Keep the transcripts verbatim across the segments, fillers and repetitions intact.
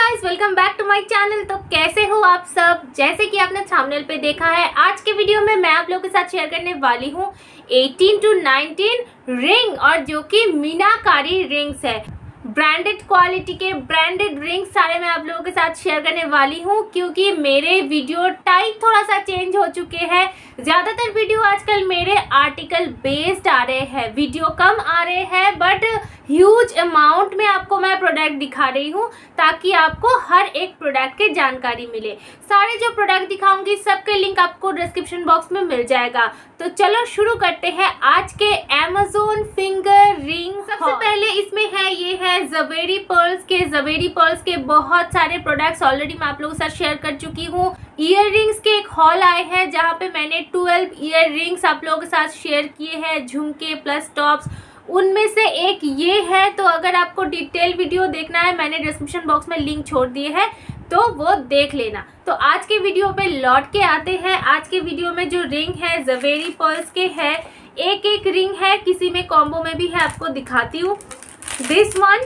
Guys, welcome back to my channel. तो कैसे हो आप सब? जैसे कि आपने थंबनेल पे देखा है, आज के वीडियो में मैं आप लोगों के साथ शेयर करने वाली हूँ अठारह टू उन्नीस रिंग, और जो कि मीनाकारी रिंग्स है। ब्रांडेड क्वालिटी के ब्रांडेड रिंग्स सारे मैं आप लोगों के साथ शेयर करने वाली हूँ, क्योंकि मेरे वीडियो टाइप थोड़ा सा चेंज हो चुके हैं। ज़्यादातर वीडियो आजकल मेरे आर्टिकल बेस्ड आ रहे हैं, वीडियो कम आ रहे हैं, बट ह्यूज अमाउंट में आपको मैं प्रोडक्ट दिखा रही हूँ ताकि आपको हर एक प्रोडक्ट की जानकारी मिले। सारे जो प्रोडक्ट दिखाऊंगी सबके लिंक आपको डिस्क्रिप्शन बॉक्स में मिल जाएगा। तो चलो शुरू करते हैं आज के अमेज़न फिंगर रिंग। सबसे पहले इसमें है, ये है ज़वेरी पर्ल्स के ज़वेरी पर्ल्स के बहुत सारे प्रोडक्ट्स ऑलरेडी मैं आप लोगों के साथ शेयर कर चुकी हूँ। ईयर रिंग्स के एक हॉल आए हैं जहाँ पे मैंने ट्वेल्व ईयर रिंग्स आप लोगों के साथ शेयर किए हैं, झुमके प्लस टॉप्स। उनमें से एक ये है, तो अगर आपको डिटेल वीडियो देखना है मैंने डिस्क्रिप्शन बॉक्स में लिंक छोड़ दिए हैं, तो वो देख लेना। तो आज के वीडियो पे लौट के आते हैं। आज के वीडियो में जो रिंग है ज़वेरी पर्ल्स के है, एक एक रिंग है, किसी में कॉम्बो में भी है, आपको दिखाती हूँ। दिस वन,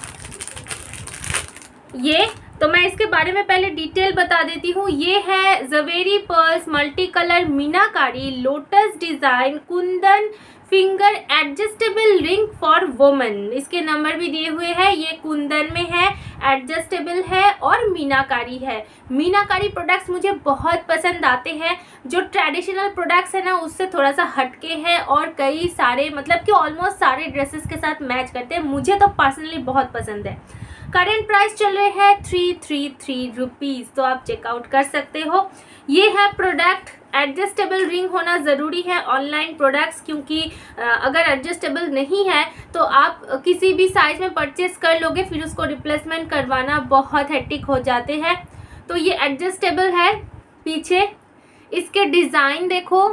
ये तो मैं इसके बारे में पहले डिटेल बता देती हूँ। ये है Zaveri pearls multi colour meenakari lotus design kundan finger adjustable ring for women. इसके नंबर भी दिए हुए हैं। ये कुंदन में है, एडजस्टेबल है और मीनाकारी है। मीनाकारी प्रोडक्ट्स मुझे बहुत पसंद आते हैं। जो ट्रेडिशनल प्रोडक्ट्स है ना, उससे थोड़ा सा हटके हैं और कई सारे, मतलब कि ऑलमोस्ट सारे ड्रेसेस के साथ मैच करते हैं। मुझे तो पर्सनली बहुत पसंद है। करेंट प्राइस चल रहे हैं थ्री थ्री थ्री रुपीज़, तो आप चेकआउट कर सकते हो। ये है प्रोडक्ट। एडजस्टेबल रिंग होना ज़रूरी है ऑनलाइन प्रोडक्ट्स, क्योंकि अगर एडजस्टेबल नहीं है तो आप किसी भी साइज में परचेस कर लोगे, फिर उसको रिप्लेसमेंट करवाना बहुत हेक्टिक हो जाते हैं। तो ये एडजस्टेबल है। पीछे इसके डिज़ाइन देखो,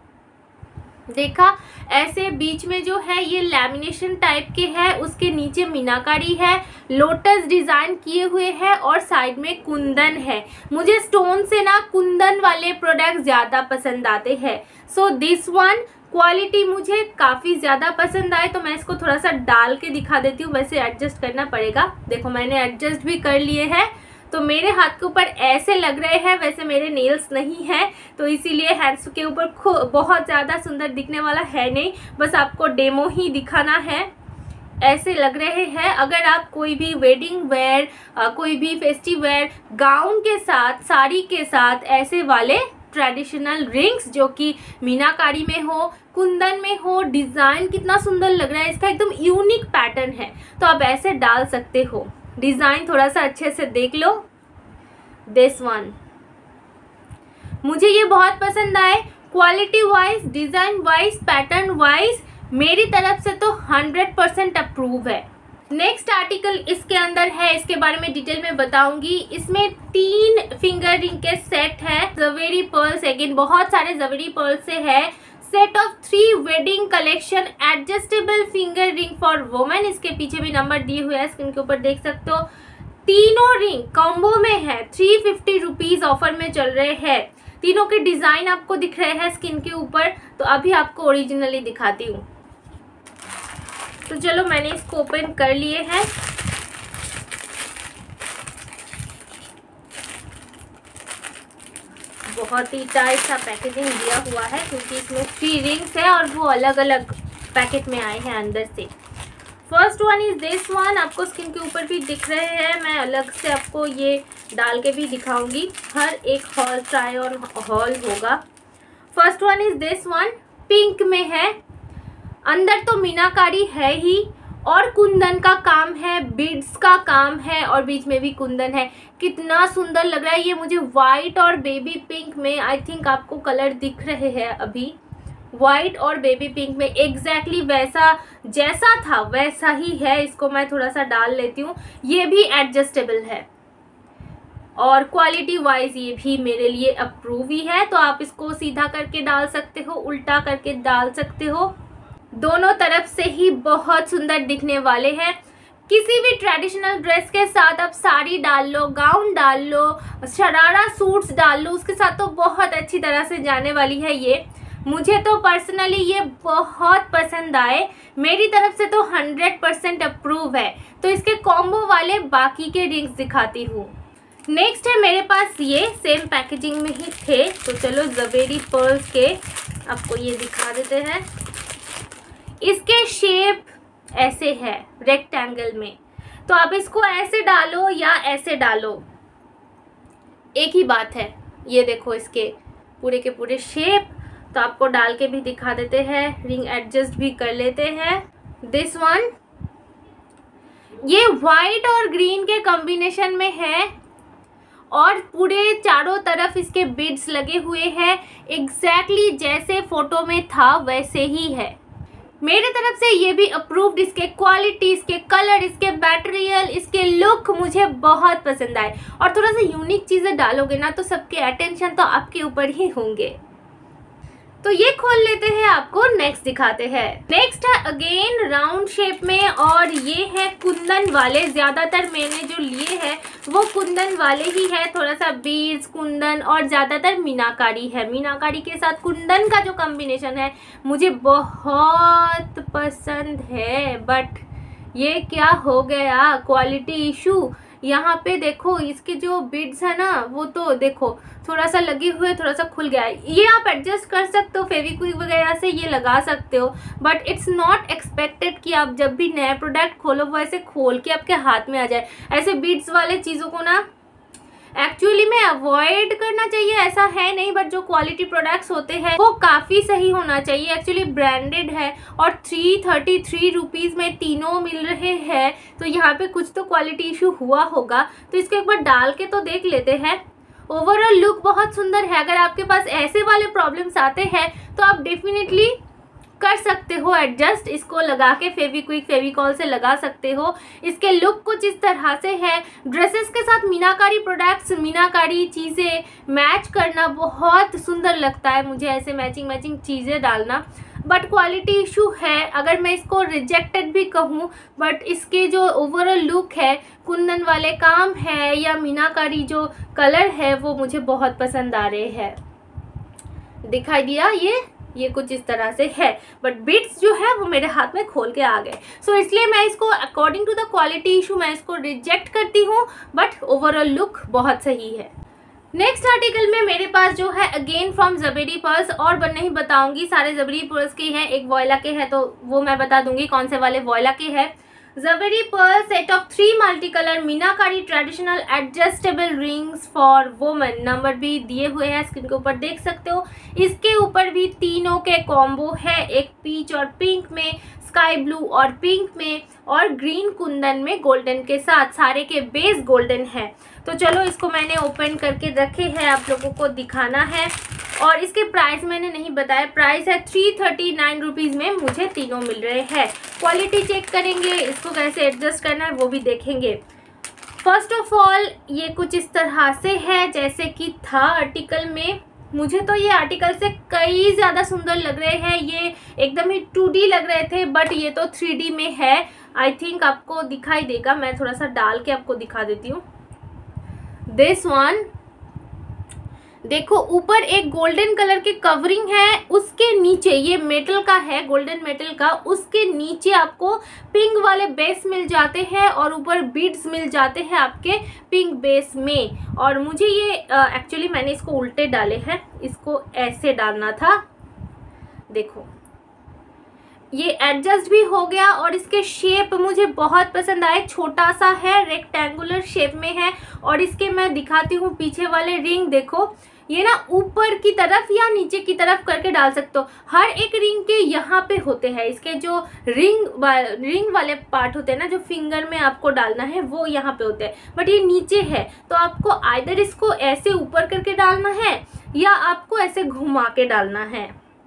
देखा ऐसे बीच में जो है ये लैमिनेशन टाइप के है, उसके नीचे मीनाकारी है, लोटस डिज़ाइन किए हुए हैं और साइड में कुंदन है। मुझे स्टोन से ना कुंदन वाले प्रोडक्ट ज़्यादा पसंद आते हैं। सो दिस वन क्वालिटी मुझे काफ़ी ज़्यादा पसंद आए, तो मैं इसको थोड़ा सा डाल के दिखा देती हूँ। वैसे एडजस्ट करना पड़ेगा। देखो मैंने एडजस्ट भी कर लिए हैं, तो मेरे हाथ के ऊपर ऐसे लग रहे हैं। वैसे मेरे नेल्स नहीं हैं, तो इसीलिए हैंड्स के ऊपर बहुत ज़्यादा सुंदर दिखने वाला है नहीं, बस आपको डेमो ही दिखाना है। ऐसे लग रहे हैं। अगर आप कोई भी वेडिंग वेयर, कोई भी फेस्टिव वेयर गाउन के साथ, साड़ी के साथ ऐसे वाले ट्रेडिशनल रिंग्स जो कि मीनाकारी में हो, कुंदन में हो, डिज़ाइन कितना सुंदर लग रहा है, इसका एकदम यूनिक पैटर्न है, तो आप ऐसे डाल सकते हो। डिज़ाइन थोड़ा सा अच्छे से देख लो। दिस वन मुझे ये बहुत पसंद आए। Quality wise, design wise, pattern wise मेरी तरफ से तो हंड्रेड परसेंट अप्रूव है। नेक्स्ट आर्टिकल इसके अंदर है, इसके बारे में डिटेल में बताऊंगी। इसमें तीन फिंगर रिंग के सेट है। ज़वेरी पर्ल्स, अगेन बहुत सारे ज़वेरी पर्ल्स से है। Set of three wedding collection adjustable finger ring for women. इसके पीछे भी नंबर दिए हुए हैं, स्क्रीन के ऊपर देख सकते हो। तीनों रिंग कॉम्बो में है, थ्री फिफ्टी रुपीज़ ऑफर में चल रहे हैं। तीनों के डिज़ाइन आपको दिख रहे हैं स्क्रीन के ऊपर, तो अभी आपको ओरिजिनली दिखाती हूँ। तो चलो मैंने इसको ओपन कर लिए हैं। बहुत ही टाइट सा पैकेजिंग दिया हुआ है, क्योंकि इसमें थ्री रिंग्स है और वो अलग अलग पैकेट में आए हैं अंदर से। First one is this one, आपको स्क्रीन के ऊपर भी दिख रहे हैं। मैं अलग से आपको ये डाल के भी दिखाऊंगी। हर एक हॉल ट्राई और हॉल होगा। First one is this one, pink में है। अंदर तो मीनाकारी है ही और कुंदन का काम है, बीड्स का काम है और बीच में भी कुंदन है। कितना सुंदर लग रहा है ये मुझे। वाइट और बेबी पिंक में, आई थिंक आपको कलर दिख रहे हैं अभी, वाइट और बेबी पिंक में एग्जैक्टली वैसा जैसा था वैसा ही है। इसको मैं थोड़ा सा डाल लेती हूँ। ये भी एडजस्टेबल है और क्वालिटी वाइज ये भी मेरे लिए अप्रूव ही है। तो आप इसको सीधा करके डाल सकते हो, उल्टा करके डाल सकते हो, दोनों तरफ से ही बहुत सुंदर दिखने वाले हैं। किसी भी ट्रेडिशनल ड्रेस के साथ आप साड़ी डाल लो, गाउन डाल लो, शरारा सूट्स डाल लो, उसके साथ तो बहुत अच्छी तरह से जाने वाली है ये। मुझे तो पर्सनली ये बहुत पसंद आए, मेरी तरफ से तो हंड्रेड परसेंट अप्रूव है। तो इसके कॉम्बो वाले बाकी के रिंग्स दिखाती हूँ। नेक्स्ट है मेरे पास ये, सेम पैकेजिंग में ही थे, तो चलो ज़वेरी पर्ल्स के आपको ये दिखा देते हैं। इसके शेप ऐसे है रेक्टेंगल में, तो आप इसको ऐसे डालो या ऐसे डालो, एक ही बात है। ये देखो इसके पूरे के पूरे शेप, तो आपको डाल के भी दिखा देते हैं, रिंग एडजस्ट भी कर लेते हैं। दिस वन ये वाइट और ग्रीन के कॉम्बिनेशन में है और पूरे चारों तरफ इसके बीड्स लगे हुए हैं, एग्जैक्टली जैसे फोटो में था वैसे ही है। मेरे तरफ से ये भी अप्रूव्ड। इसके क्वालिटी, इसके कलर, इसके मटेरियल, इसके लुक मुझे बहुत पसंद आए। और थोड़ा सा यूनिक चीज़ें डालोगे ना तो सबके अटेंशन तो आपके ऊपर ही होंगे। तो ये खोल लेते हैं, आपको नेक्स्ट दिखाते हैं। नेक्स्ट है अगेन राउंड शेप में और ये है कुंदन वाले। ज़्यादातर मैंने जो लिए हैं वो कुंदन वाले ही है, थोड़ा सा बीड्स, कुंदन और ज़्यादातर मीनाकारी है। मीनाकारी के साथ कुंदन का जो कॉम्बिनेशन है मुझे बहुत पसंद है, बट ये क्या हो गया, क्वालिटी इशू। यहाँ पे देखो इसके जो बीड्स है ना वो तो देखो थोड़ा सा लगे हुए, थोड़ा सा खुल गया है। ये आप एडजस्ट कर सकते हो, फेविक्विक वगैरह से ये लगा सकते हो, बट इट्स नॉट एक्सपेक्टेड कि आप जब भी नया प्रोडक्ट खोलो वो ऐसे खोल के आपके हाथ में आ जाए। ऐसे बीड्स वाले चीज़ों को ना एक्चुअली में अवॉइड करना चाहिए, ऐसा है नहीं, बट जो क्वालिटी प्रोडक्ट्स होते हैं वो काफ़ी सही होना चाहिए। एक्चुअली ब्रांडेड है और थ्री थर्टी थ्री रुपीज़ में तीनों मिल रहे हैं, तो यहाँ पे कुछ तो क्वालिटी इशू हुआ होगा। तो इसको एक बार डाल के तो देख लेते हैं। ओवरऑल लुक बहुत सुंदर है। अगर आपके पास ऐसे वाले प्रॉब्लम्स आते हैं तो आप डेफिनेटली कर सकते हो एडजस्ट, इसको लगा के फेविक्विक फेविकॉल से लगा सकते हो। इसके लुक कुछ इस तरह से है। ड्रेसेस के साथ मीनाकारी प्रोडक्ट्स, मीनाकारी चीज़ें मैच करना बहुत सुंदर लगता है मुझे, ऐसे मैचिंग मैचिंग चीज़ें डालना, बट क्वालिटी इशू है। अगर मैं इसको रिजेक्टेड भी कहूँ, बट इसके जो ओवरऑल लुक है, कुंदन वाले काम है या मीनाकारी जो कलर है वो मुझे बहुत पसंद आ रहे हैं। दिखाई दिया ये ये कुछ इस तरह से है, बट बीट्स जो है वो मेरे हाथ में खोल के आ गए। सो so, इसलिए मैं इसको according to the quality issue मैं इसको रिजेक्ट करती हूँ, बट ओवरऑल लुक बहुत सही है। नेक्स्ट आर्टिकल में मेरे पास जो है अगेन फ्रॉम ज़वेरी पर्ल्स, और बन नहीं बताऊंगी, सारे ज़वेरी पर्ल्स के हैं, एक वॉयला के हैं तो वो मैं बता दूंगी कौन से वाले वॉयला के हैं। Zaveri pearl set of three multi colour meenakari traditional adjustable rings for women, number भी दिए हुए हैं स्क्रीन के ऊपर देख सकते हो। इसके ऊपर भी तीनों के कॉम्बो है, एक पीच और पिंक में, स्काई ब्लू और पिंक में, और ग्रीन कुंदन में गोल्डन के साथ। सारे के बेस गोल्डन है। तो चलो इसको मैंने ओपन करके रखे हैं, आप लोगों को दिखाना है। और इसके प्राइस मैंने नहीं बताया, प्राइस है थ्री थर्टी नाइन रुपीज़ में मुझे तीनों मिल रहे हैं। क्वालिटी चेक करेंगे, इसको कैसे एडजस्ट करना है वो भी देखेंगे। फर्स्ट ऑफ ऑल ये कुछ इस तरह से है जैसे कि था आर्टिकल में। मुझे तो ये आर्टिकल से कई ज़्यादा सुंदर लग रहे हैं। ये एकदम ही टू डी लग रहे थे, बट ये तो थ्री डी में है। आई थिंक आपको दिखाई देगा, मैं थोड़ा सा डाल के आपको दिखा देती हूँ। दिस वन देखो, ऊपर एक गोल्डन कलर की कवरिंग है, उसके नीचे ये मेटल का है, गोल्डन मेटल का, उसके नीचे आपको पिंक वाले बेस मिल जाते हैं और ऊपर बीड्स मिल जाते हैं आपके पिंक बेस में। और मुझे ये एक्चुअली uh, मैंने इसको उल्टे डाले हैं, इसको ऐसे डालना था। देखो ये एडजस्ट भी हो गया और इसके शेप मुझे बहुत पसंद आए। छोटा सा है, रेक्टेंगुलर शेप में है। और इसके मैं दिखाती हूँ पीछे वाले रिंग, देखो ये ना ऊपर की तरफ या नीचे की तरफ करके डाल सकते हो। हर एक रिंग के यहाँ पे होते हैं, इसके जो रिंग वा, रिंग वाले पार्ट होते हैं ना, जो फिंगर में आपको डालना है वो यहाँ पे होते हैं, बट ये नीचे है। तो आपको आइदर इसको ऐसे ऊपर करके डालना है या आपको ऐसे घुमा के डालना है।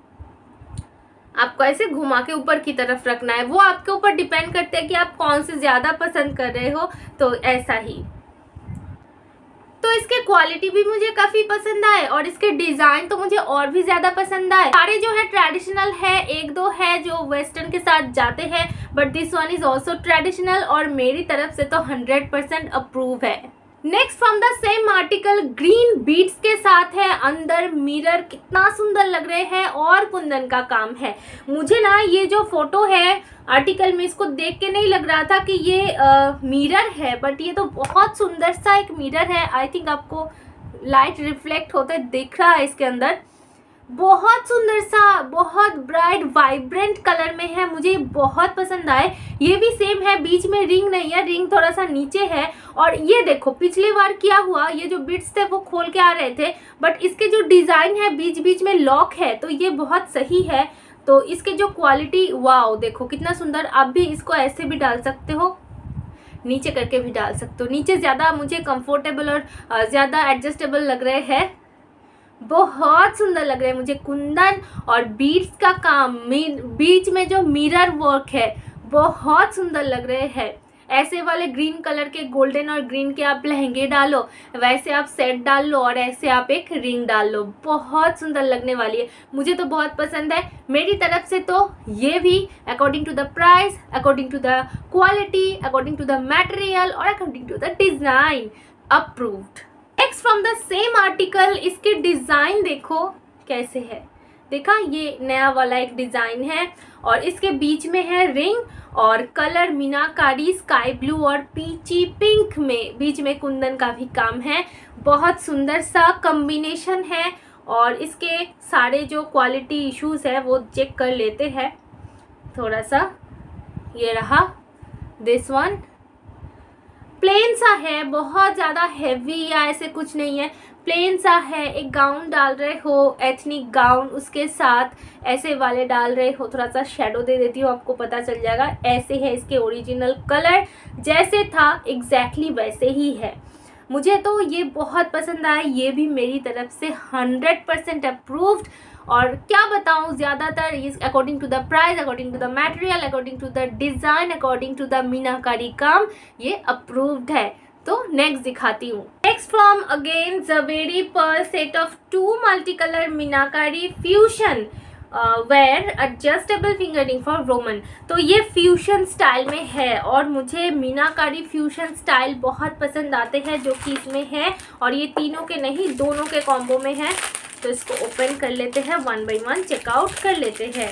आपको ऐसे घुमा के ऊपर की तरफ रखना है, वो आपके ऊपर डिपेंड करते हैं कि आप कौन से ज़्यादा पसंद कर रहे हो। तो ऐसा ही, तो इसके क्वालिटी भी मुझे काफ़ी पसंद आए और इसके डिज़ाइन तो मुझे और भी ज़्यादा पसंद आए। सारे जो है ट्रेडिशनल है, एक दो है जो वेस्टर्न के साथ जाते हैं, but this one is also traditional और मेरी तरफ से तो हंड्रेड परसेंट अप्रूव है। Next from the same article green beads के साथ है, अंदर मिरर कितना सुंदर लग रहे हैं और कुंदन का काम है। मुझे ना ये जो फोटो है आर्टिकल में, इसको देख के नहीं लग रहा था कि ये आ, मिरर है, बट ये तो बहुत सुंदर सा एक मिरर है। आई थिंक आपको लाइट रिफ्लेक्ट होते दिख रहा है इसके अंदर। बहुत सुंदर सा, बहुत ब्राइट वाइब्रेंट कलर में है, मुझे बहुत पसंद आए। ये भी सेम है, बीच में रिंग नहीं है, रिंग थोड़ा सा नीचे है। और ये देखो पिछली बार क्या हुआ, ये जो बिट्स थे वो खोल के आ रहे थे, बट इसके जो डिज़ाइन है बीच बीच में लॉक है, तो ये बहुत सही है। तो इसके जो क्वालिटी, वाओ देखो कितना सुंदर। आप भी इसको ऐसे भी डाल सकते हो, नीचे करके भी डाल सकते हो। नीचे ज़्यादा मुझे कंफर्टेबल और ज़्यादा एडजस्टेबल लग रहे हैं, बहुत सुंदर लग रहे हैं मुझे। कुंदन और बीड्स का काम, बीच में जो मिरर वर्क है बहुत सुंदर लग रहे हैं। ऐसे वाले ग्रीन कलर के, गोल्डन और ग्रीन के आप लहंगे डालो, वैसे आप सेट डाल लो और ऐसे आप एक रिंग डाल लो, बहुत सुंदर लगने वाली है। मुझे तो बहुत पसंद है। मेरी तरफ से तो ये भी according to the price, according to the quality, according to the material और according to the design approved. Next from the same article, इसके डिज़ाइन देखो कैसे है। देखा, ये नया वाला एक डिज़ाइन है और इसके बीच में है रिंग और कलर मीनाकारी स्काई ब्लू और पीची पिंक में, बीच में कुंदन का भी काम है। बहुत सुंदर सा कॉम्बिनेशन है और इसके सारे जो क्वालिटी इश्यूज है वो चेक कर लेते हैं थोड़ा सा। ये रहा दिस वन, प्लेन सा है, बहुत ज़्यादा हैवी या ऐसे कुछ नहीं है, प्लेन सा है। एक गाउन डाल रहे हो, एथनिक गाउन, उसके साथ ऐसे वाले डाल रहे हो, थोड़ा सा शेडो दे देती हूँ आपको पता चल जाएगा। ऐसे है इसके ओरिजिनल कलर, जैसे था एग्जैक्टली वैसे ही है। मुझे तो ये बहुत पसंद आया, ये भी मेरी तरफ से हंड्रेड परसेंट अप्रूव्ड। और क्या बताऊँ, ज़्यादातर इस according to the price, according to the material, according to the design, according to the meenakari काम, ये अप्रूव्ड है। तो नेक्स्ट दिखाती हूँ। Next from again Zaveri pearl set of two multi colour meenakari fusion wear adjustable finger ring for women. तो ये fusion style में है और मुझे मीनाकारी फ्यूशन स्टाइल बहुत पसंद आते हैं जो कि इसमें है। और ये तीनों के नहीं, दोनों के कॉम्बो में है। तो इसको ओपन कर लेते हैं, वन बाय वन चेकआउट कर लेते हैं।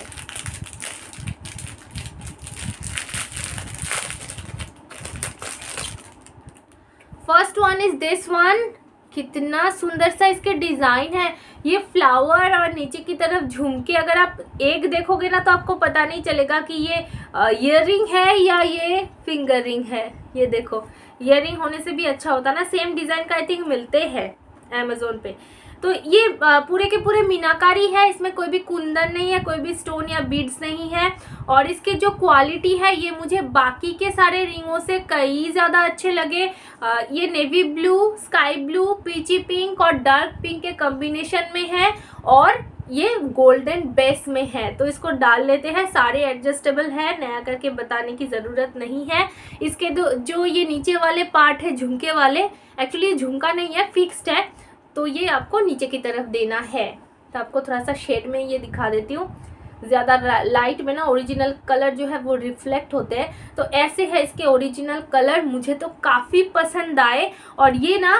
First one is this one, कितना सुंदर सा इसके डिज़ाइन है। ये फ्लावर और नीचे की तरफ झुमके, अगर आप एक देखोगे ना तो आपको पता नहीं चलेगा कि ये ईयररिंग है या ये फिंगर रिंग है। ये देखो, ईयररिंग होने से भी अच्छा होता ना। सेम डिज़ाइन का आई थिंक मिलते हैं अमेज़ोन पे। तो ये पूरे के पूरे मीनाकारी है, इसमें कोई भी कुंदन नहीं है, कोई भी स्टोन या बीड्स नहीं है। और इसके जो क्वालिटी है ये मुझे बाकी के सारे रिंगों से कई ज़्यादा अच्छे लगे। ये navy blue, sky blue, peachy pink और डार्क पिंक के कॉम्बिनेशन में है और ये गोल्डन बेस में है। तो इसको डाल लेते हैं, सारे एडजस्टेबल है, नया करके बताने की ज़रूरत नहीं है। इसके दो जो ये नीचे वाले पार्ट है झुमके वाले, एक्चुअली झुमका नहीं है, फिक्स्ड है, तो ये आपको नीचे की तरफ देना है। तो आपको थोड़ा सा शेड में ये दिखा देती हूँ, ज़्यादा लाइट में ना ओरिजिनल कलर जो है वो रिफ्लेक्ट होते हैं। तो ऐसे है इसके ओरिजिनल कलर, मुझे तो काफ़ी पसंद आए। और ये ना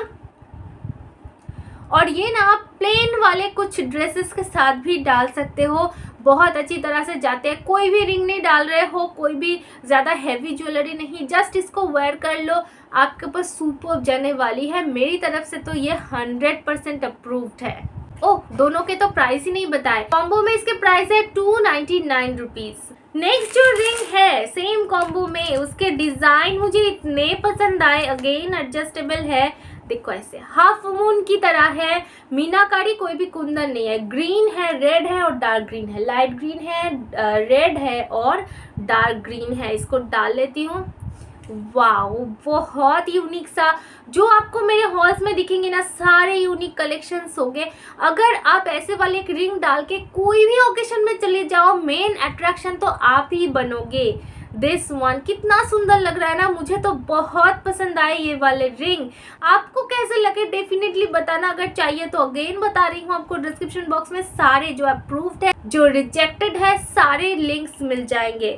और ये ना आप प्लेन वाले कुछ ड्रेसेस के साथ भी डाल सकते हो, बहुत अच्छी तरह से जाते हैं। कोई भी रिंग नहीं डाल रहे हो, कोई भी ज़्यादा हैवी ज्वेलरी नहीं, जस्ट इसको वेयर कर लो, आपके ऊपर सुपर्ब जाने वाली है। मेरी तरफ से तो ये हंड्रेड परसेंट अप्रूव्ड है। ओह, दोनों के तो प्राइस ही नहीं बताए। कॉम्बो में इसके प्राइस है two ninety nine rupees. Next जो रिंग है सेम कॉम्बो में, उसके डिज़ाइन मुझे इतने पसंद आए। अगेन एडजस्टेबल है, देखो ऐसे हाफ मून की तरह है। मीनाकारी कोई भी कुंदन नहीं है, ग्रीन है, रेड है और डार्क ग्रीन है, लाइट ग्रीन है, रेड है और डार्क ग्रीन है। इसको डाल लेती हूँ। वाओ, बहुत यूनिक सा, जो आपको मेरे हॉल्स में दिखेंगे ना सारे यूनिक कलेक्शंस होंगे। अगर आप ऐसे वाले एक रिंग डाल के कोई भी ओकेशन में चले जाओ, मेन अट्रैक्शन तो आप ही बनोगे। दिस वन कितना सुंदर लग रहा है ना, मुझे तो बहुत पसंद आए ये वाले रिंग। आपको कैसे लगे डेफिनेटली बताना। अगर चाहिए तो अगेन बता रही हूँ आपको, डिस्क्रिप्शन बॉक्स में सारे जो अप्रूव्ड है, जो रिजेक्टेड है, सारे लिंक्स मिल जाएंगे।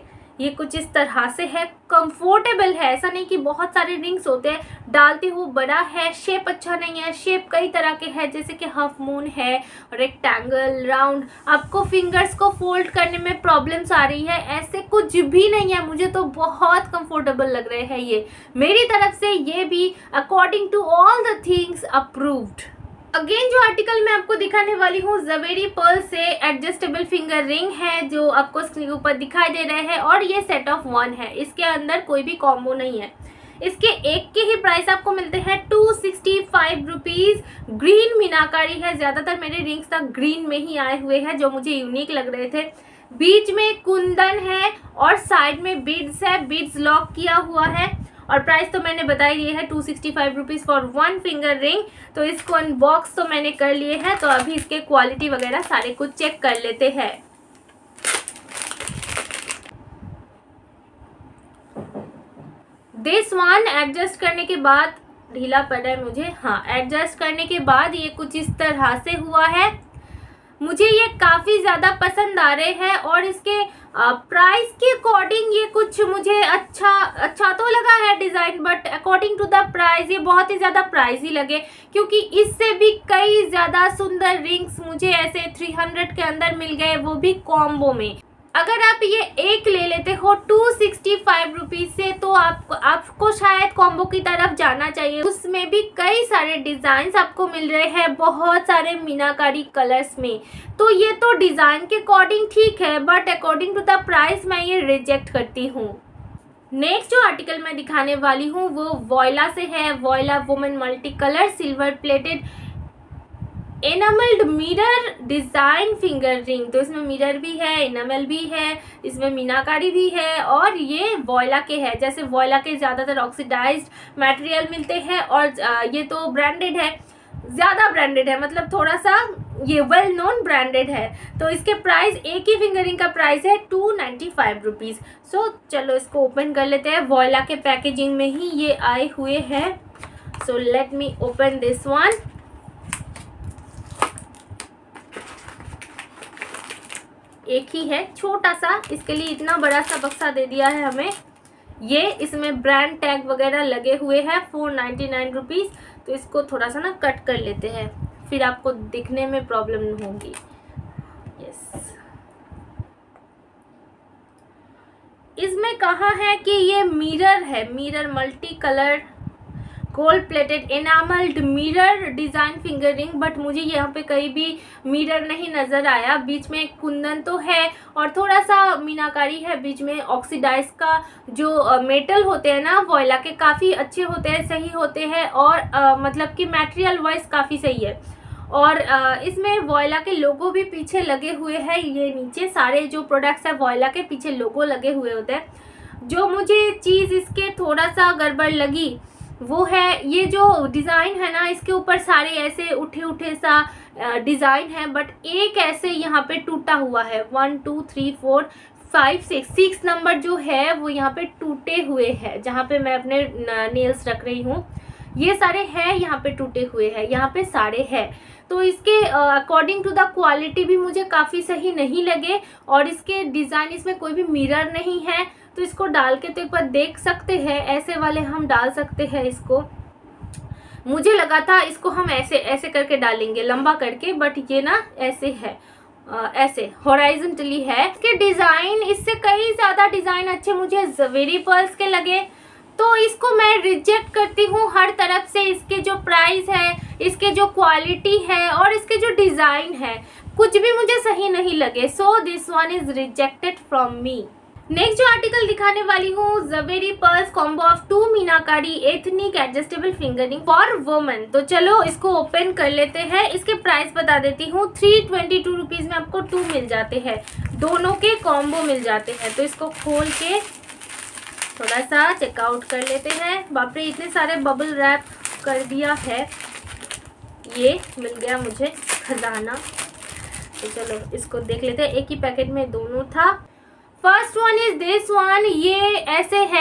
ये कुछ इस तरह से है, कंफर्टेबल है, ऐसा नहीं कि बहुत सारे रिंग्स होते हैं डालते हो बड़ा है, शेप अच्छा नहीं है, शेप कई तरह के हैं जैसे कि हाफ मून है, रेक्टेंगल, राउंड, आपको फिंगर्स को फोल्ड करने में प्रॉब्लम्स आ रही है, ऐसे कुछ भी नहीं है। मुझे तो बहुत कंफर्टेबल लग रहे हैं ये, मेरी तरफ से ये भी according to all the things approved. Again जो आर्टिकल मैं आपको दिखाने वाली हूँ ज़वेरी पर्ल से एडजस्टेबल फिंगर रिंग है जो आपको स्क्रीन के ऊपर दिखाई दे रहे हैं, और ये सेट ऑफ वन है, इसके अंदर कोई भी कॉम्बो नहीं है। इसके एक के ही प्राइस आपको मिलते हैं two sixty five rupees. Green meenakari है, ज़्यादातर मेरे रिंग्स तक ग्रीन में ही आए हुए हैं जो मुझे यूनिक लग रहे थे। बीच में कुंदन है और साइड में बीड्स है, बीड्स लॉक किया हुआ है, और प्राइस तो मैंने बता ही दिया है two sixty five rupees for one finger ring. तो इसको अनबॉक्स तो मैंने कर लिए हैं, तो अभी इसके क्वालिटी वगैरह सारे कुछ चेक कर लेते हैं। दिस वन एडजस्ट करने के बाद ढीला पड़ा है मुझे, हाँ एडजस्ट करने के बाद ये कुछ इस तरह से हुआ है। मुझे ये काफ़ी ज़्यादा पसंद आ रहे हैं, और इसके प्राइस के अकॉर्डिंग ये कुछ मुझे अच्छा अच्छा तो लगा है design, but according to the price ये बहुत ही ज़्यादा प्राइस ही लगे, क्योंकि इससे भी कई ज़्यादा सुंदर रिंग्स मुझे ऐसे थ्री हंड्रेड के अंदर मिल गए, वो भी कॉम्बो में। अगर आप ये एक ले लेते हो टू सिक्सटी फाइव रुपीज़ से, तो आप आपको शायद कॉम्बो की तरफ जाना चाहिए। उसमें भी कई सारे डिज़ाइंस आपको मिल रहे हैं, बहुत सारे मीनाकारी कलर्स में। तो ये तो डिज़ाइन के अकॉर्डिंग ठीक है, but according to the price मैं ये रिजेक्ट करती हूँ। नेक्स्ट जो आर्टिकल मैं दिखाने वाली हूँ वो वॉयला से है। Voylla women multi colour silver plated enamelled mirror design finger ring. तो इसमें मिरर भी है, एनामल भी है, इसमें मीनाकारी भी है, और ये वॉयला के है। जैसे वॉयला के ज़्यादातर ऑक्सीडाइज्ड मटेरियल मिलते हैं, और ये तो ब्रांडेड है, ज़्यादा ब्रांडेड है, मतलब थोड़ा सा ये वेल नोन ब्रांडेड है। तो इसके प्राइस, एक ही फिंगरिंग का प्राइस है two ninety five rupees. So चलो इसको ओपन कर लेते हैं। वॉयला के पैकेजिंग में ही ये आए हुए हैं। So let me open this one. एक ही है, छोटा सा, इसके लिए इतना बड़ा सा बक्सा दे दिया है हमें। ये इसमें ब्रांड टैग वगैरह लगे हुए हैं, फोर नाइन्टी नाइन रुपीज़। तो इसको थोड़ा सा ना कट कर लेते हैं, फिर आपको दिखने में प्रॉब्लम नहीं होगी। यस, इसमें कहा है कि ये मिरर है, mirror multi colour gold plated enamelled mirror design finger ring, but मुझे यहाँ पे कहीं भी मिरर नहीं नज़र आया। बीच में एक कुंदन तो है, और थोड़ा सा मीनाकारी है बीच में। ऑक्सीडाइज का जो मेटल होते हैं ना वॉयला के, काफ़ी अच्छे होते हैं, सही होते हैं, और आ, मतलब कि मटेरियल वाइज काफ़ी सही है। और आ, इसमें वॉयला के लोगो भी पीछे लगे हुए हैं। ये नीचे सारे जो प्रोडक्ट्स है वॉयला के पीछे लोगो लगे हुए होते हैं। जो मुझे चीज़ इसके थोड़ा सा गड़बड़ लगी वो है ये जो डिज़ाइन है ना, इसके ऊपर सारे ऐसे उठे उठे सा डिज़ाइन है, बट एक ऐसे यहाँ पे टूटा हुआ है। One two three four five six six number जो है वो यहाँ पे टूटे हुए हैं, जहाँ पे मैं अपने नेल्स रख रही हूँ। ये सारे हैं यहाँ पे टूटे हुए हैं, यहाँ पे सारे हैं। तो इसके अकॉर्डिंग टू द क्वालिटी भी मुझे काफ़ी सही नहीं लगे, और इसके डिज़ाइन, इसमें कोई भी मिरर नहीं है। तो इसको डाल के तो एक बार देख सकते हैं, ऐसे वाले हम डाल सकते हैं इसको। मुझे लगा था इसको हम ऐसे ऐसे करके डालेंगे, लंबा करके, बट ये ना ऐसे है, आ, ऐसे हॉराइजॉन्टली है। इसके डिज़ाइन, इससे कई ज़्यादा डिज़ाइन अच्छे मुझे ज़वेरी पर्ल्स के लगे, तो इसको मैं रिजेक्ट करती हूँ हर तरफ से। इसके जो प्राइस है, इसके जो क्वालिटी है, और इसके जो डिज़ाइन है, कुछ भी मुझे सही नहीं लगे। So this one is rejected from me. Next जो आर्टिकल दिखाने वाली हूँ, Zaveri pearls combo of two meenakari ethnic adjustable finger ring for women. तो चलो इसको ओपन कर लेते हैं। इसके प्राइस बता देती हूँ, थ्री ट्वेंटी टू रुपीज़ में आपको टू मिल जाते हैं, दोनों के कॉम्बो मिल जाते हैं। तो इसको खोल के थोड़ा सा चेकआउट कर लेते हैं। बाप रे, इतने सारे बबल रैप कर दिया है। ये मिल गया मुझे खजाना। तो चलो इसको देख लेते हैं। एक ही पैकेट में दोनों था। First one is this one. ये ऐसे है,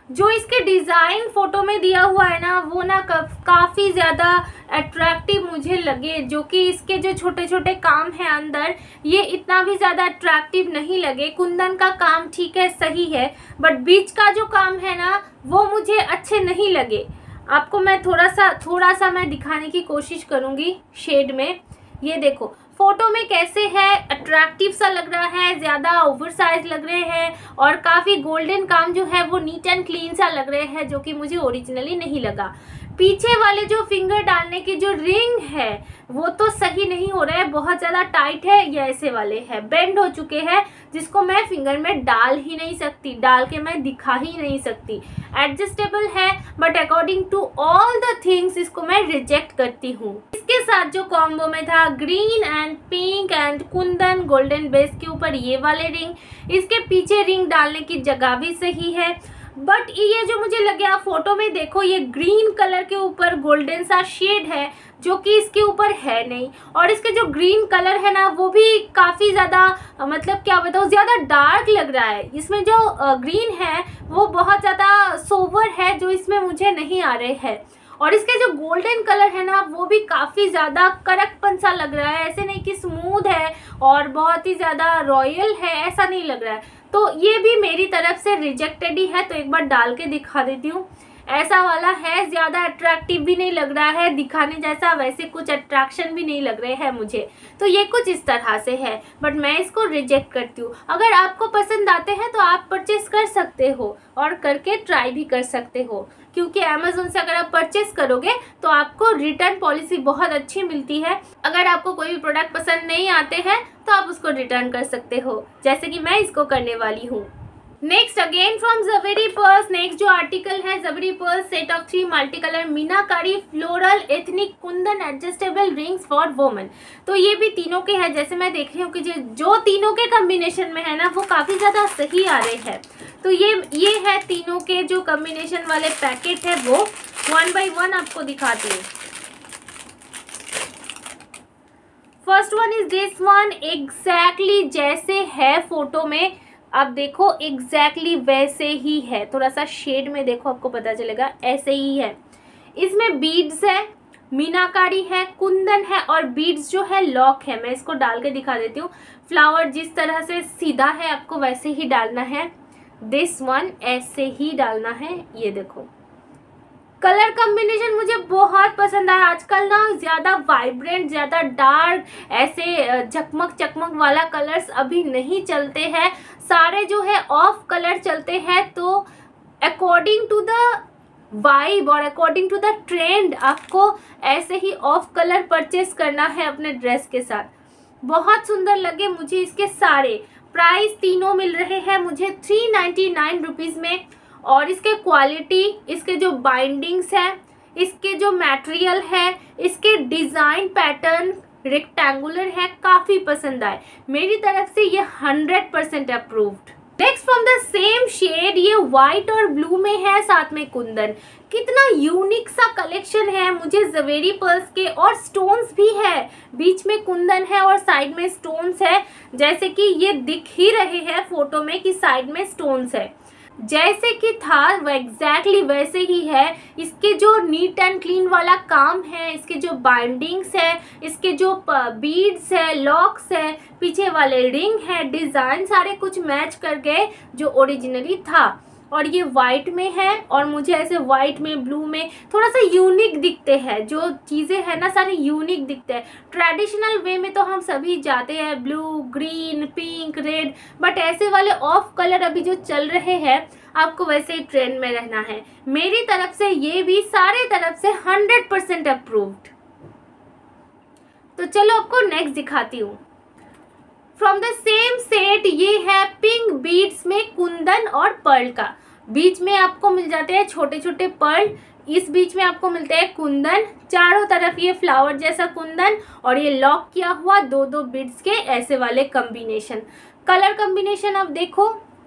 जो इसके डिज़ाइन फ़ोटो में दिया हुआ है ना वो ना काफ़ी ज़्यादा अट्रैक्टिव मुझे लगे, जो कि इसके जो छोटे छोटे काम हैं अंदर ये इतना भी ज़्यादा अट्रैक्टिव नहीं लगे। कुंदन का काम ठीक है, सही है, बट बीच का जो काम है ना वो मुझे अच्छे नहीं लगे। आपको मैं थोड़ा सा थोड़ा सा मैं दिखाने की कोशिश करूँगी शेड में। ये देखो फोटो में कैसे है, अट्रैक्टिव सा लग रहा है, ज़्यादा ओवर साइज लग रहे हैं और काफ़ी गोल्डन काम जो है वो नीट एंड क्लीन सा लग रहे हैं, जो कि मुझे ओरिजिनली नहीं लगा। पीछे वाले जो फिंगर डालने की जो रिंग है वो तो सही नहीं हो रहा है, बहुत ज़्यादा टाइट है, ये ऐसे वाले हैं, बेंड हो चुके हैं, जिसको मैं फिंगर में डाल ही नहीं सकती, डाल के मैं दिखा ही नहीं सकती। एडजस्टेबल है but according to all the things इसको मैं रिजेक्ट करती हूँ। इसके साथ जो कॉम्बो में था green and pink and kundan golden base के ऊपर ये वाले रिंग, इसके पीछे रिंग डालने की जगह भी सही है, बट ये जो मुझे लगे, आप फोटो में देखो ये ग्रीन कलर के ऊपर गोल्डन सा शेड है जो कि इसके ऊपर है नहीं, और इसके जो ग्रीन कलर है ना वो भी काफ़ी ज़्यादा, मतलब क्या बताऊँ, ज़्यादा डार्क लग रहा है। इसमें जो ग्रीन है वो बहुत ज़्यादा सोबर है, जो इसमें मुझे नहीं आ रहे हैं, और इसके जो गोल्डन कलर है ना वो भी काफ़ी ज़्यादा कड़कपन सा लग रहा है, ऐसे नहीं कि स्मूथ है और बहुत ही ज़्यादा रॉयल है, ऐसा नहीं लग रहा है। तो ये भी मेरी तरफ से रिजेक्टेड ही है। तो एक बार डाल के दिखा देती हूँ। ऐसा वाला है, ज़्यादा अट्रैक्टिव भी नहीं लग रहा है दिखाने जैसा, वैसे कुछ अट्रैक्शन भी नहीं लग रहे हैं मुझे। तो ये कुछ इस तरह से है, बट मैं इसको रिजेक्ट करती हूँ। अगर आपको पसंद आते हैं तो आप परचेस कर सकते हो और करके ट्राई भी कर सकते हो, क्योंकि अमेज़न से अगर आप परचेस करोगे तो आपको रिटर्न पॉलिसी बहुत अच्छी मिलती है। अगर आपको कोई भी प्रोडक्ट पसंद नहीं आते हैं तो आप उसको रिटर्न कर सकते हो, जैसे कि मैं इसको करने वाली हूँ। Next again from Zaveri pearls, next जो आर्टिकल है Zaveri pearls set of three multi colour meenakari floral ethnic kundan adjustable rings for women. तो ये भी तीनों के हैं, जैसे मैं देख रही हूँ कि जो तीनों के कम्बिनेशन में है ना वो काफ़ी ज़्यादा सही आ रहे हैं। तो ये ये है तीनों के जो कम्बिनेशन वाले पैकेट है, वो वन बाई वन आपको दिखाती हूँ। First one is this one, exactly जैसे है फोटो में, आप देखो एग्जैक्टली वैसे ही है। थोड़ा सा शेड में देखो आपको पता चलेगा, ऐसे ही है। इसमें बीड्स है, मीनाकारी है, कुंदन है और बीड्स जो है लॉक है। मैं इसको डाल के दिखा देती हूँ। फ्लावर जिस तरह से सीधा है आपको वैसे ही डालना है, दिस वन ऐसे ही डालना है। ये देखो कलर कॉम्बिनेशन मुझे बहुत पसंद आया। आजकल ना ज़्यादा वाइब्रेंट, ज़्यादा डार्क, ऐसे चकमक चकमक वाला कलर्स अभी नहीं चलते हैं, सारे जो है ऑफ कलर चलते हैं। तो अकॉर्डिंग टू द वाइब और अकॉर्डिंग टू द ट्रेंड आपको ऐसे ही ऑफ कलर परचेस करना है अपने ड्रेस के साथ। बहुत सुंदर लगे मुझे इसके सारे। प्राइस तीनों मिल रहे हैं मुझे थ्री नाइन्टी नाइन रुपीज़ में, और इसके क्वालिटी, इसके जो बाइंडिंग्स है, इसके जो मटेरियल है, इसके डिज़ाइन पैटर्न रेक्टेंगुलर है, काफ़ी पसंद आए। मेरी तरफ से ये hundred percent approved. Next from the same shade, ये वाइट और ब्लू में है, साथ में कुंदन। कितना यूनिक सा कलेक्शन है मुझे ज़वेरी पर्ल्स के, और स्टोन्स भी है, बीच में कुंदन है और साइड में स्टोन्स है, जैसे कि ये दिख ही रहे हैं फोटो में कि साइड में स्टोन्स है। जैसे कि था वो एग्जैक्टली वैसे ही है। इसके जो नीट एंड क्लीन वाला काम है, इसके जो बाइंडिंग्स है, इसके जो बीड्स है, लॉक्स है, पीछे वाले रिंग है, डिज़ाइन सारे कुछ मैच कर गए जो ओरिजिनली था। और ये वाइट में है, और मुझे ऐसे वाइट में, ब्लू में थोड़ा सा यूनिक दिखते हैं। जो चीज़ें हैं ना सारे यूनिक दिखते हैं। ट्रेडिशनल वे में तो हम सभी जाते हैं blue, green, pink, red, but ऐसे वाले ऑफ कलर अभी जो चल रहे हैं आपको वैसे ही ट्रेंड में रहना है। मेरी तरफ से ये भी सारे तरफ से हंड्रेड परसेंट अप्रूव्ड। तो चलो आपको नेक्स्ट दिखाती हूँ। फ्रॉम द सेम सेट, ये है पिंक बीड्स में कुंदन और पर्ल का। बीच में आपको मिल जाते हैं छोटे छोटे पर्ल, इस बीच में आपको मिलते हैं कुंदन, चारों तरफ ये फ्लावर जैसा कुंदन, और ये लॉक किया हुआ दो दो बीड्स के ऐसे वाले कॉम्बिनेशन। कलर कॉम्बिनेशन आप देखो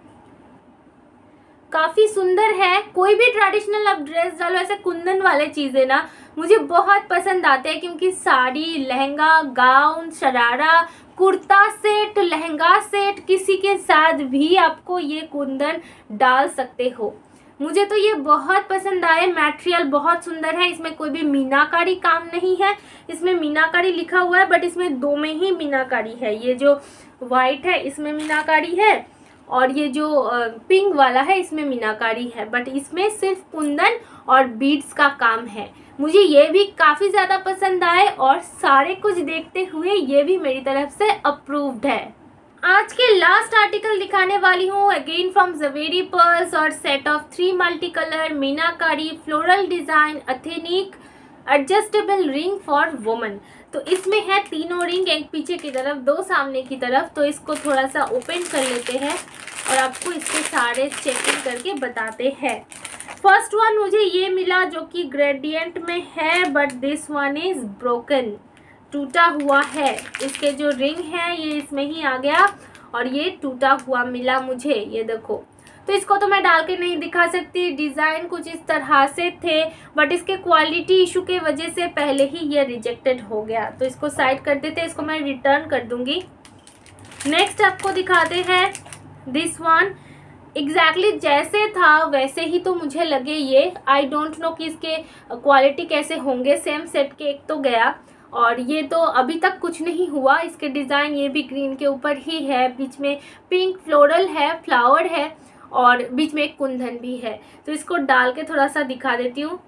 काफ़ी सुंदर है। कोई भी ट्रेडिशनल आप ड्रेस डालो, ऐसे कुंदन वाले चीज़ें ना मुझे बहुत पसंद आते हैं, क्योंकि sari, lehenga, gown, sharara, kurta set, lehenga set, किसी के साथ भी आपको ये कुंदन डाल सकते हो। मुझे तो ये बहुत पसंद आए। मटेरियल बहुत सुंदर है, इसमें कोई भी मीनाकारी काम नहीं है। इसमें मीनाकारी लिखा हुआ है बट इसमें दो में ही मीनाकारी है। ये जो वाइट है इसमें मीनाकारी है और ये जो पिंक वाला है इसमें मीनाकारी है, बट इसमें सिर्फ कुंदन और बीड्स का काम है। मुझे ये भी काफ़ी ज़्यादा पसंद आए और सारे कुछ देखते हुए ये भी मेरी तरफ से अप्रूव्ड है। आज के लास्ट आर्टिकल दिखाने वाली हूँ अगेन फ्रॉम ज़वेरी पर्ल्स और set of three multi colour meenakari floral design ethnic adjustable ring for women. तो इसमें है तीनों रिंग, एक पीछे की तरफ दो सामने की तरफ। तो इसको थोड़ा सा ओपन कर लेते हैं और आपको इसके सारे चेकिंग करके बताते हैं। फर्स्ट वन मुझे ये मिला जो कि ग्रेडियंट में है but this one is broken, टूटा हुआ है। इसके जो रिंग है ये इसमें ही आ गया और ये टूटा हुआ मिला मुझे, ये देखो। तो इसको तो मैं डाल के नहीं दिखा सकती, डिज़ाइन कुछ इस तरह से थे बट इसके क्वालिटी इशू के वजह से पहले ही ये रिजेक्टेड हो गया। तो इसको साइड कर देते, इसको मैं रिटर्न कर दूंगी। नेक्स्ट आपको दिखाते हैं दिस वन। एग्जैक्टली exactly जैसे था वैसे ही तो मुझे लगे ये। आई डोंट नो कि इसके क्वालिटी कैसे होंगे। सेम सेट के एक तो गया और ये तो अभी तक कुछ नहीं हुआ। इसके डिज़ाइन ये भी ग्रीन के ऊपर ही है, बीच में पिंक फ्लोरल है, फ्लावर है और बीच में एक कुंदन भी है। तो इसको डाल के थोड़ा सा दिखा देती हूँ।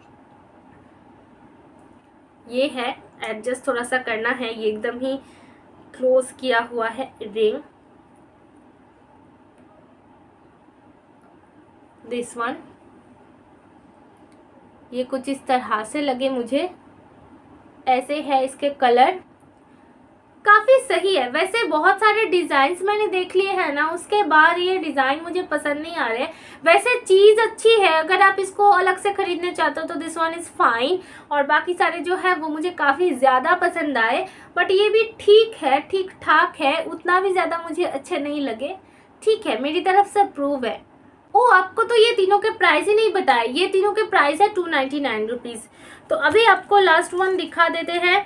ये है, एडजस्ट थोड़ा सा करना है, ये एकदम ही क्लोज किया हुआ है रिंग। दिस वन ये कुछ इस तरह से लगे मुझे, ऐसे है इसके कलर, काफ़ी सही है। वैसे बहुत सारे डिज़ाइंस मैंने देख लिए हैं ना, उसके बाद ये डिज़ाइन मुझे पसंद नहीं आ रहे। वैसे चीज़ अच्छी है, अगर आप इसको अलग से ख़रीदने चाहते हो तो दिस वन इज़ फाइन। और बाकी सारे जो है वो मुझे काफ़ी ज़्यादा पसंद आए, बट ये भी ठीक है, ठीक ठाक है, उतना भी ज़्यादा मुझे अच्छे नहीं लगे। ठीक है, मेरी तरफ से अप्रूव है। ओ, आपको तो ये तीनों के प्राइस ही नहीं बताए। ये तीनों के प्राइस है टू नाइन्टी नाइन रुपीज़। तो अभी आपको लास्ट वन दिखा देते हैं।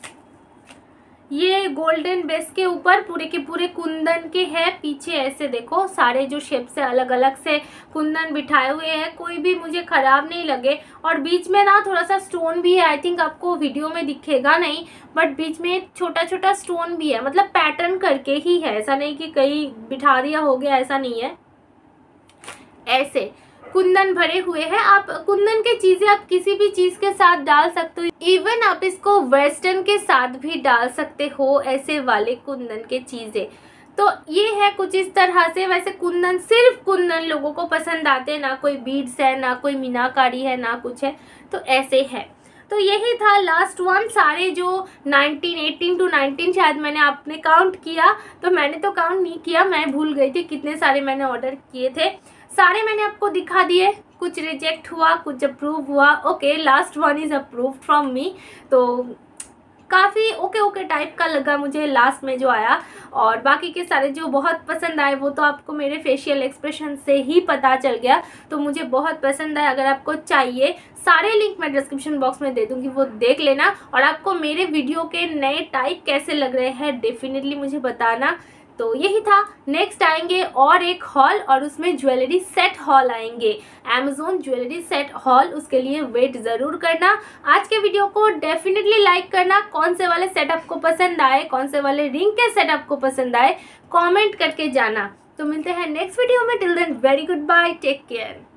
ये गोल्डन बेस के ऊपर पूरे के पूरे कुंदन के हैं। पीछे ऐसे देखो सारे जो शेप से अलग अलग से कुंदन बिठाए हुए हैं, कोई भी मुझे ख़राब नहीं लगे। और बीच में ना थोड़ा सा स्टोन भी है, आई थिंक आपको वीडियो में दिखेगा नहीं बट बीच में छोटा छोटा स्टोन भी है, मतलब पैटर्न करके ही है, ऐसा नहीं कि कहीं बिठा दिया हो गया, ऐसा नहीं है। ऐसे कुंदन भरे हुए हैं। आप कुंदन के चीज़ें आप किसी भी चीज़ के साथ डाल सकते हो, इवन आप इसको वेस्टर्न के साथ भी डाल सकते हो, ऐसे वाले कुंदन के चीज़ें। तो ये है कुछ इस तरह से। वैसे कुंदन, सिर्फ कुंदन लोगों को पसंद आते हैं, ना कोई बीड्स है, ना कोई मीनाकारी है, ना कुछ है, तो ऐसे है। तो यही था लास्ट वन। सारे जो नाइनटीन एटीन टू नाइनटीन शायद मैंने आपने काउंट किया, तो मैंने तो काउंट नहीं किया, मैं भूल गई थी कितने सारे मैंने ऑर्डर किए थे। सारे मैंने आपको दिखा दिए, कुछ रिजेक्ट हुआ, कुछ अप्रूव हुआ। Okay, last one is approved from me. तो काफ़ी ओके ओके टाइप का लगा मुझे लास्ट में जो आया। और बाकी के सारे जो बहुत पसंद आए वो तो आपको मेरे फेशियल एक्सप्रेशन से ही पता चल गया। तो मुझे बहुत पसंद आए। अगर आपको चाहिए, सारे लिंक मैं डिस्क्रिप्शन बॉक्स में दे दूँगी, वो देख लेना। और आपको मेरे वीडियो के नए टाइप कैसे लग रहे हैं डेफिनेटली मुझे बताना। तो यही था। नेक्स्ट आएंगे और एक हॉल, और उसमें ज्वेलरी सेट हॉल आएंगे, अमेज़ॉन ज्वेलरी सेट हॉल। उसके लिए वेट ज़रूर करना। आज के वीडियो को डेफिनेटली लाइक करना। कौन से वाले सेट आपको पसंद आए, कौन से वाले रिंग के सेट आपको पसंद आए, कमेंट करके जाना। तो मिलते हैं नेक्स्ट वीडियो में। Till then very goodbye, take care.